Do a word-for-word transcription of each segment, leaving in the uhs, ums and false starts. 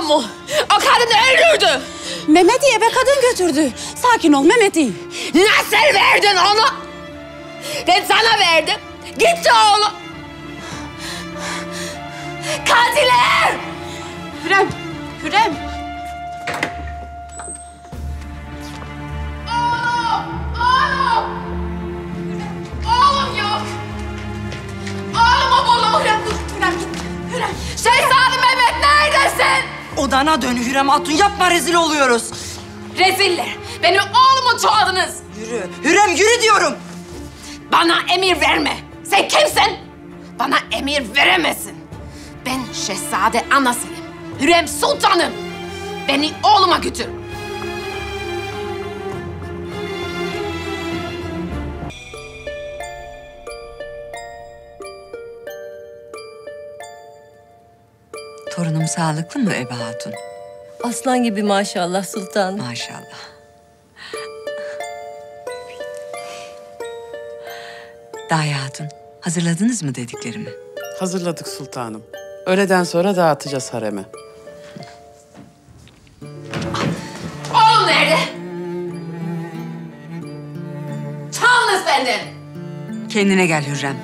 mu? O kadın öldürdü. Mehmet'i eve kadın götürdü. Sakin ol Mehmet'i. Nasıl verdin onu? Ben sana verdim. Gitti oğlum. Katiller! Hürrem, Hürrem. Oğlum, oğlum. Oğlum yok. Oğlumu bulun. Hürrem dur, Hürrem git. Hürrem. Şehzade Mehmet neredesin? Odana dön Hürrem Hatun, yapma, rezil oluyoruz. Reziller, benim oğlumu çoğaldınız. Yürü, Hürrem yürü diyorum. Bana emir verme. Sen kimsin? Bana emir veremezsin. Ben şehzade anasıyım. Hürrem sultanım. Beni oğluma götür. Torunum sağlıklı mı Ebe Hatun? Aslan gibi maşallah sultanım. Maşallah. Daya Hatun, hazırladınız mı dediklerimi? Hazırladık sultanım. Öğleden sonra dağıtacağız hareme. Oğlum nerede? Çaldınız benden. Kendine gel Hürrem.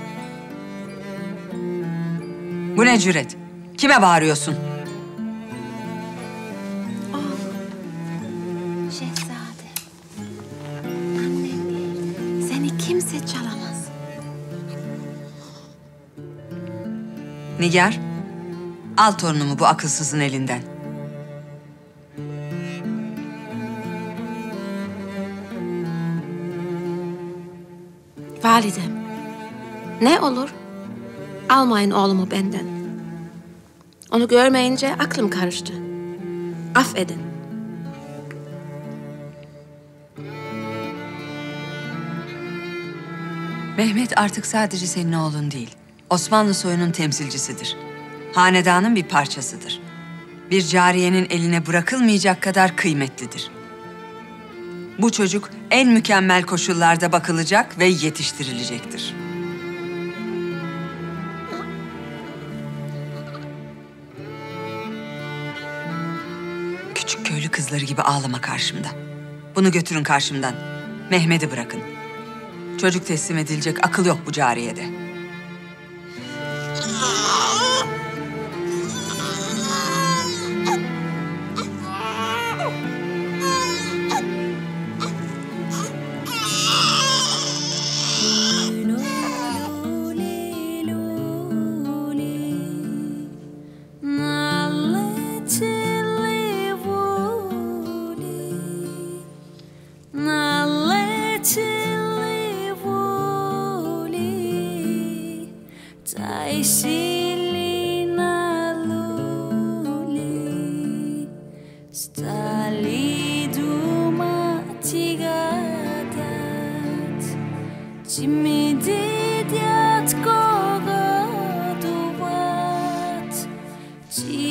Bu ne cüret? Kime bağırıyorsun? Şehzade. Annem, seni kimse çalamaz. Nigar, al torunumu bu akılsızın elinden. Validem, ne olur? Almayın oğlumu benden. Onu görmeyince aklım karıştı. Affedin. Mehmet artık sadece senin oğlun değil, Osmanlı soyunun temsilcisidir. Hanedanın bir parçasıdır. Bir cariyenin eline bırakılmayacak kadar kıymetlidir. Bu çocuk en mükemmel koşullarda bakılacak ve yetiştirilecektir. Küçük köylü kızları gibi ağlama karşımda. Bunu götürün karşımdan. Mehmet'i bırakın. Çocuk teslim edilecek akıl yok bu cariyede. Ci